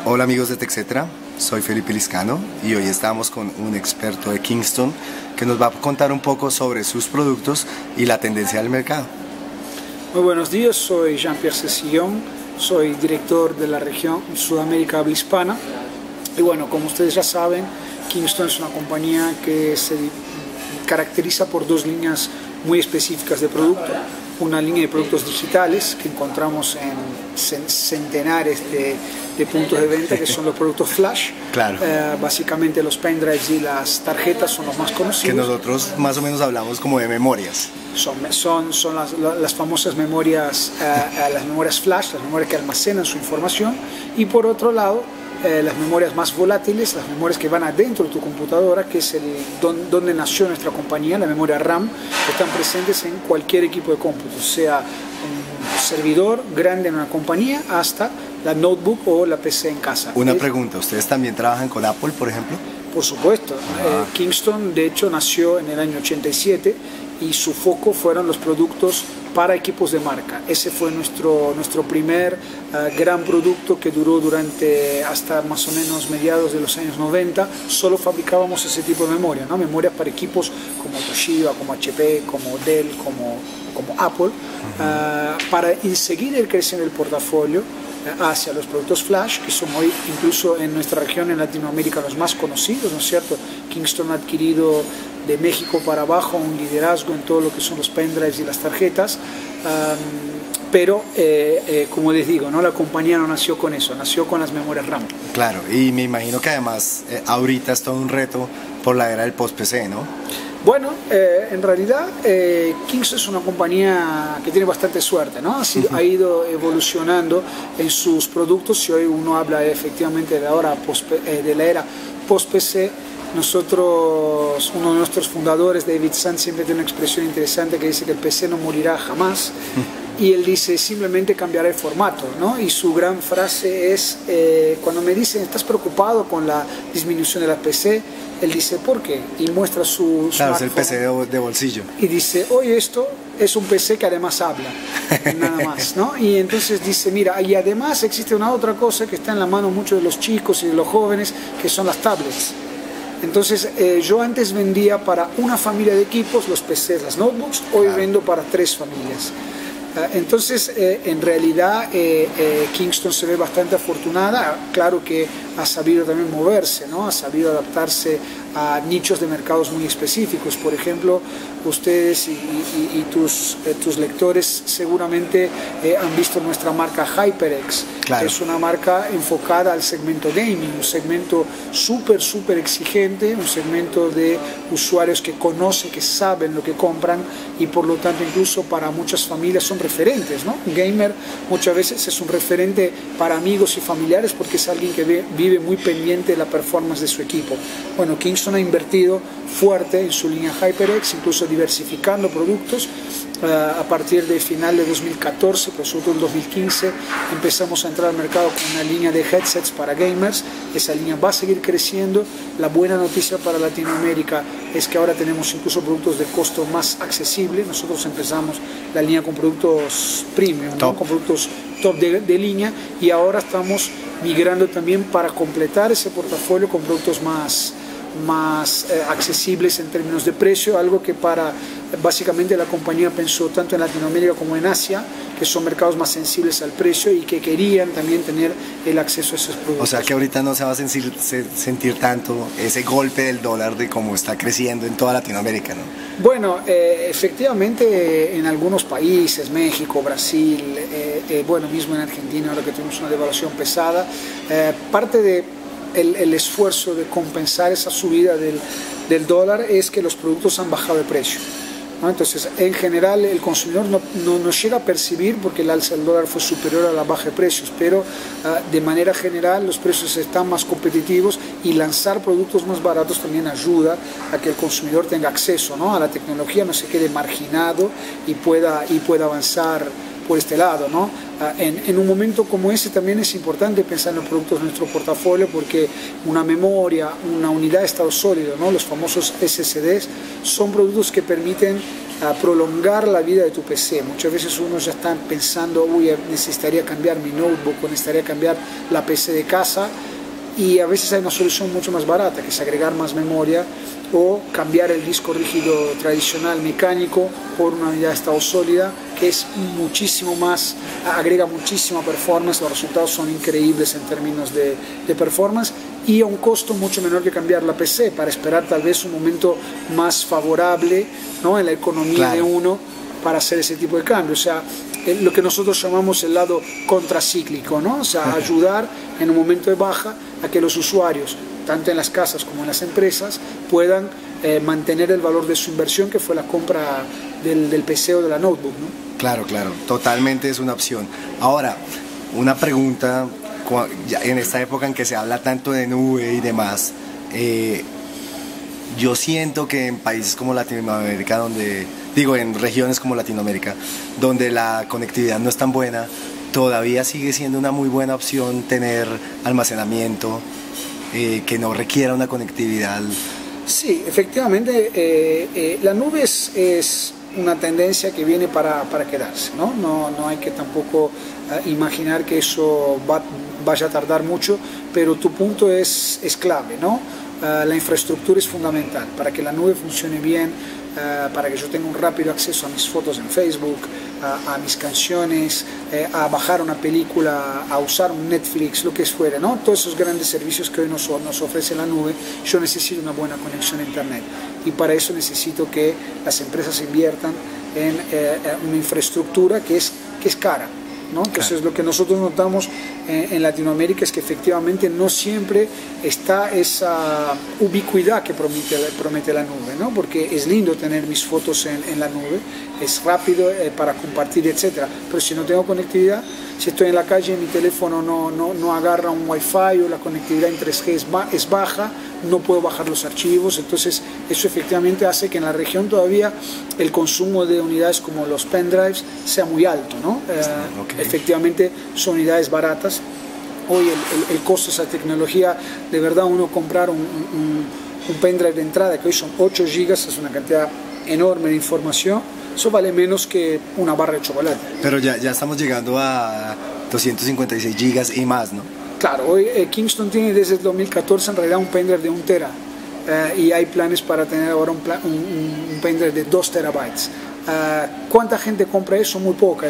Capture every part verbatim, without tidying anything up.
Hola amigos de TechCetera, soy Felipe Liscano y hoy estamos con un experto de Kingston que nos va a contar un poco sobre sus productos y la tendencia del mercado. Muy buenos días, soy Jean-Pierre Cecillon, soy director de la región Sudamérica habla hispana y bueno, como ustedes ya saben, Kingston es una compañía que se caracteriza por dos líneas muy específicas de producto. Una línea de productos digitales que encontramos en centenares de, de puntos de venta, que son los productos flash. Claro. Eh, básicamente los pendrives y las tarjetas son los más conocidos. Que nosotros más o menos hablamos como de memorias. Son, son, son las, las famosas memorias, eh, las memorias flash, las memorias que almacenan su información. Y por otro lado, Eh, las memorias más volátiles, las memorias que van adentro de tu computadora, que es el, don, donde nació nuestra compañía, la memoria RAM, que están presentes en cualquier equipo de cómputo, sea un servidor grande en una compañía hasta la notebook o la P C en casa. Una es, pregunta, ¿ustedes también trabajan con Apple, por ejemplo? Por supuesto. Ah. Eh, Kingston, de hecho, nació en el año ochenta y siete y su foco fueron los productos para equipos de marca. Ese fue nuestro, nuestro primer uh, gran producto que duró durante hasta más o menos mediados de los años noventa. Solo fabricábamos ese tipo de memoria, ¿no? Memorias para equipos como Toshiba, como H P, como Dell, como, como Apple, uh-huh. uh, para seguir el creciendo el portafolio uh, hacia los productos flash, que son hoy incluso en nuestra región, en Latinoamérica, los más conocidos, ¿no es cierto? Kingston ha adquirido de México para abajo un liderazgo en todo lo que son los pendrives y las tarjetas, um, pero eh, eh, como les digo, ¿no? La compañía no nació con eso, nació con las memorias RAM. Claro, y me imagino que además eh, ahorita es todo un reto por la era del post-P C, ¿no? Bueno, eh, en realidad eh, Kingston es una compañía que tiene bastante suerte, ¿no? Ha, sido, uh-huh. ha ido evolucionando en sus productos y hoy uno habla efectivamente de la, hora post, eh, de la era post-P C. Nosotros, uno de nuestros fundadores, David Sand, siempre tiene una expresión interesante que dice que el P C no morirá jamás. Y él dice, simplemente cambiará el formato, ¿no? Y su gran frase es, eh, cuando me dicen, ¿estás preocupado con la disminución de la P C? Él dice, ¿por qué? Y muestra su Claro, es el P C de, de bolsillo. Y dice, oye, esto es un P C que además habla, nada más, ¿no? Y entonces dice, mira, y además existe una otra cosa que está en la mano muchos de los chicos y de los jóvenes, que son las tablets. Entonces, eh, yo antes vendía para una familia de equipos los P Cs, las notebooks, hoy claro. vendo para tres familias. Uh, entonces, eh, en realidad, eh, eh, Kingston se ve bastante afortunada, claro que ha sabido también moverse, ¿no? Ha sabido adaptarse a nichos de mercados muy específicos. Por ejemplo, ustedes y, y, y tus, eh, tus lectores seguramente eh, han visto nuestra marca HyperX, claro. que es una marca enfocada al segmento gaming, un segmento súper, súper exigente, un segmento de usuarios que conocen, que saben lo que compran y por lo tanto incluso para muchas familias son referentes, ¿no? Un gamer muchas veces es un referente para amigos y familiares porque es alguien que ve, vive muy pendiente de la performance de su equipo. Bueno, Kingston ha invertido fuerte en su línea HyperX, incluso diversificando productos. Uh, a partir de final de dos mil catorce, por sobre todo en dos mil quince, empezamos a entrar al mercado con una línea de headsets para gamers. Esa línea va a seguir creciendo. La buena noticia para Latinoamérica es que ahora tenemos incluso productos de costo más accesible. Nosotros empezamos la línea con productos premium, ¿no? Con productos top de, de línea, y ahora estamos migrando también para completar ese portafolio con productos más más eh, accesibles en términos de precio, algo que para básicamente la compañía pensó tanto en Latinoamérica como en Asia, que son mercados más sensibles al precio y que querían también tener el acceso a esos productos. O sea que ahorita no se va a sentir, sentir tanto ese golpe del dólar de cómo está creciendo en toda Latinoamérica, ¿no? Bueno, eh, efectivamente en algunos países, México, Brasil, eh, eh, bueno, mismo en Argentina, ahora que tenemos una devaluación pesada, eh, parte de El, el esfuerzo de compensar esa subida del, del dólar es que los productos han bajado de precio, ¿no? Entonces, en general, el consumidor no, no, no llega a percibir porque el alza del dólar fue superior a la baja de precios, pero uh, de manera general los precios están más competitivos y lanzar productos más baratos también ayuda a que el consumidor tenga acceso, ¿no? A la tecnología, no se quede marginado y pueda, y pueda avanzar por este lado, ¿no? En, en un momento como ese también es importante pensar en los productos de nuestro portafolio porque una memoria, una unidad de estado sólido, ¿no? Los famosos S S Ds, son productos que permiten a prolongar la vida de tu P C. Muchas veces uno ya está pensando, uy, necesitaría cambiar mi notebook o necesitaría cambiar la P C de casa, y a veces hay una solución mucho más barata, que es agregar más memoria o cambiar el disco rígido tradicional mecánico por una unidad de estado sólida, que es muchísimo más, agrega muchísima performance. Los resultados son increíbles en términos de, de performance, y a un costo mucho menor que cambiar la P C, para esperar tal vez un momento más favorable, ¿no?, en la economía, claro, de uno, para hacer ese tipo de cambio. O sea, lo que nosotros llamamos el lado contracíclico, ¿no? O sea, ayudar en un momento de baja a que los usuarios, tanto en las casas como en las empresas, puedan eh, mantener el valor de su inversión, que fue la compra del, del P C o de la notebook, ¿no? Claro, claro, totalmente es una opción. Ahora, una pregunta, en esta época en que se habla tanto de nube y demás, eh, yo siento que en países como Latinoamérica, donde, digo, en regiones como Latinoamérica, donde la conectividad no es tan buena, todavía sigue siendo una muy buena opción tener almacenamiento eh, que no requiera una conectividad. Sí, efectivamente, eh, eh, la nube es, es una tendencia que viene para, para quedarse, ¿no? No, no hay que tampoco uh, imaginar que eso va, vaya a tardar mucho, pero tu punto es, es clave, ¿no? Uh, la infraestructura es fundamental para que la nube funcione bien, uh, para que yo tenga un rápido acceso a mis fotos en Facebook, uh, a mis canciones, uh, a bajar una película, a usar un Netflix, lo que fuera, ¿no? Todos esos grandes servicios que hoy nos, nos ofrece la nube, yo necesito una buena conexión a Internet, y para eso necesito que las empresas inviertan en uh, una infraestructura que es, que es cara, ¿no? Entonces, claro, lo que nosotros notamos en, en Latinoamérica es que efectivamente no siempre está esa ubicuidad que promete, promete la nube, ¿no? Porque es lindo tener mis fotos en, en la nube, es rápido eh, para compartir, etcétera, pero si no tengo conectividad, si estoy en la calle y mi teléfono no, no, no agarra un wifi, o la conectividad en tres G es, ba es baja, no puedo bajar los archivos. Entonces eso efectivamente hace que en la región todavía el consumo de unidades como los pendrives sea muy alto, ¿no? Eh, okay. Efectivamente son unidades baratas. Hoy el, el, el costo de esa tecnología, de verdad, uno comprar un, un, un pendrive de entrada, que hoy son ocho gigas, es una cantidad enorme de información, eso vale menos que una barra de chocolate. Pero ya, ya estamos llegando a doscientos cincuenta y seis gigas y más, ¿no? Claro, hoy eh, Kingston tiene desde el dos mil catorce en realidad un pendrive de un tera, eh, y hay planes para tener ahora un, plan, un, un pendrive de dos terabytes. Uh, ¿Cuánta gente compra eso? Muy poca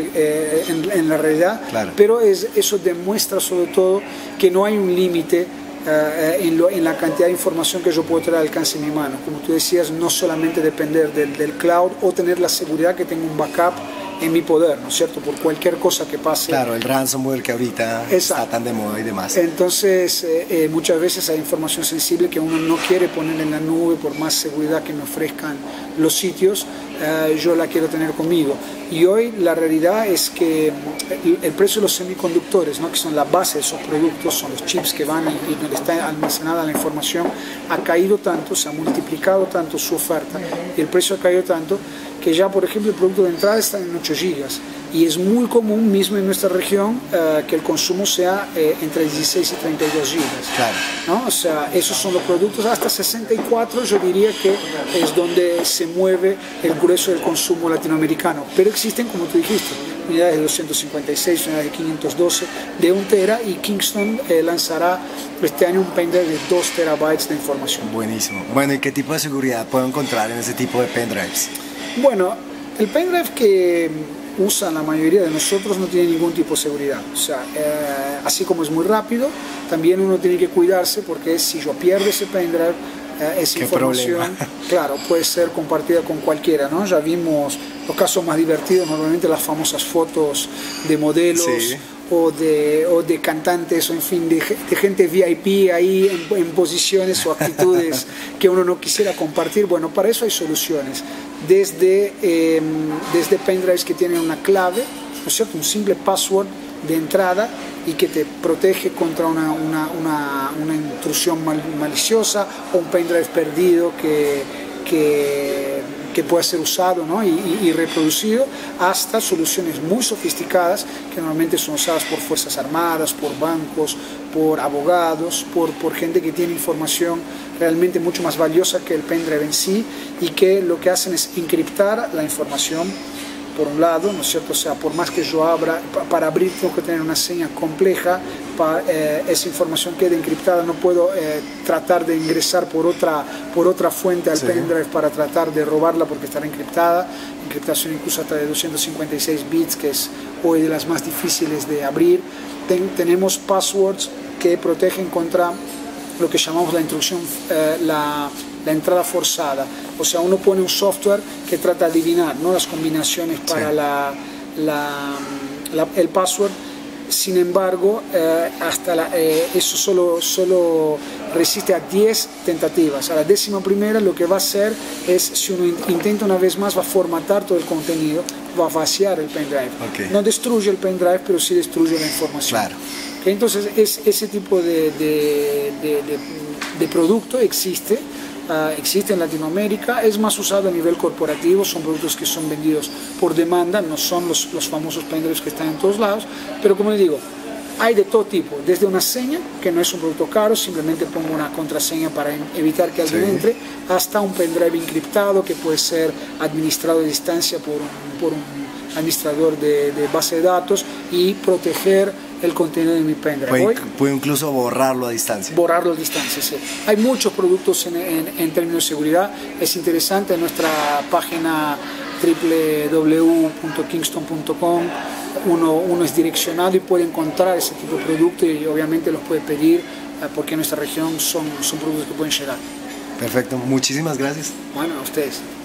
eh, en, en la realidad, claro, pero es, eso demuestra sobre todo que no hay un límite uh, en, en la cantidad de información que yo puedo tener al alcance de mi mano. Como tú decías, no solamente depender del, del cloud, o tener la seguridad que tengo un backup en mi poder, ¿no es cierto? Por cualquier cosa que pase. Claro, el ransomware que ahorita Exacto. está tan de moda y demás. Entonces, eh, eh, muchas veces hay información sensible que uno no quiere poner en la nube, por más seguridad que me ofrezcan los sitios, eh, yo la quiero tener conmigo. Y hoy la realidad es que el, el precio de los semiconductores, ¿no?, que son la base de esos productos, son los chips que van y, y donde está almacenada la información, ha caído tanto, se ha multiplicado tanto su oferta, y el precio ha caído tanto, que ya, por ejemplo, el producto de entrada está en ocho gigas, y es muy común mismo en nuestra región uh, que el consumo sea eh, entre dieciséis y treinta y dos gigas. Claro. ¿No? O sea, esos son los productos hasta sesenta y cuatro, yo diría que es donde se mueve el grueso del consumo latinoamericano, pero existen, como tú dijiste, unidades de doscientos cincuenta y seis, unidades de quinientos doce, de un tera, y Kingston eh, lanzará este año un pendrive de dos terabytes de información. Buenísimo. Bueno, ¿y qué tipo de seguridad puedo encontrar en ese tipo de pendrives? Bueno, el pendrive que usan la mayoría de nosotros no tiene ningún tipo de seguridad. O sea, eh, así como es muy rápido, también uno tiene que cuidarse, porque si yo pierdo ese pendrive, eh, esa ¿Qué información, problema? Claro, puede ser compartida con cualquiera, ¿no? Ya vimos los casos más divertidos, normalmente las famosas fotos de modelos, sí, o de, o de cantantes, o en fin, de, de gente V I P ahí en, en posiciones o actitudes que uno no quisiera compartir. Bueno, para eso hay soluciones. Desde, eh, desde pendrives que tienen una clave, ¿no es cierto?, un simple password de entrada, y que te protege contra una, una, una, una intrusión mal, maliciosa, o un pendrive perdido que, que que pueda ser usado, ¿no? y, y, y reproducido, hasta soluciones muy sofisticadas que normalmente son usadas por fuerzas armadas, por bancos, por abogados, por, por gente que tiene información realmente mucho más valiosa que el pendrive en sí, y que lo que hacen es encriptar la información por un lado, ¿no es cierto? O sea, por más que yo abra, para abrir tengo que tener una seña compleja, para, eh, esa información quede encriptada, no puedo eh, tratar de ingresar por otra, por otra fuente al sí. pendrive para tratar de robarla porque estará encriptada. Encriptación incluso hasta de doscientos cincuenta y seis bits, que es hoy de las más difíciles de abrir. Ten, tenemos passwords que protegen contra lo que llamamos la introducción, eh, la, la entrada forzada. O sea, uno pone un software que trata de adivinar, ¿no?, las combinaciones para sí. la, la, la, el password. Sin embargo, eh, hasta la, eh, eso solo, solo resiste a diez tentativas. A la décima primera lo que va a hacer es, si uno intenta una vez más, va a formatar todo el contenido, va a vaciar el pendrive. Okay. No destruye el pendrive, pero sí destruye la información. Claro. Okay, entonces, es, ese tipo de, de, de, de, de producto existe. Uh, existe en Latinoamérica, es más usado a nivel corporativo, son productos que son vendidos por demanda, no son los, los famosos pendrives que están en todos lados, pero como les digo, hay de todo tipo, desde una seña, que no es un producto caro, simplemente pongo una contraseña para evitar que alguien sí. entre, hasta un pendrive encriptado que puede ser administrado a distancia por un, por un administrador de, de base de datos y proteger el contenido de mi pendrive. Puede, puede incluso borrarlo a distancia. Borrarlo a distancia, sí. Hay muchos productos en, en, en términos de seguridad. Es interesante, en nuestra página doble u doble u doble u punto kingston punto com uno, uno es direccionado y puede encontrar ese tipo de productos y obviamente los puede pedir porque en nuestra región son, son productos que pueden llegar. Perfecto, muchísimas gracias. Bueno, a ustedes.